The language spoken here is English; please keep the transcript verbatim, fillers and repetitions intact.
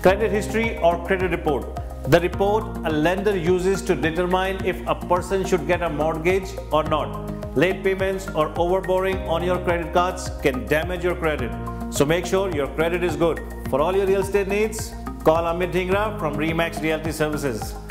Credit history or credit report. The report a lender uses to determine if a person should get a mortgage or not. Late payments or overborrowing on your credit cards can damage your credit. So make sure your credit is good. For all your real estate needs, call Amit Dhingra from Remax Realty Services.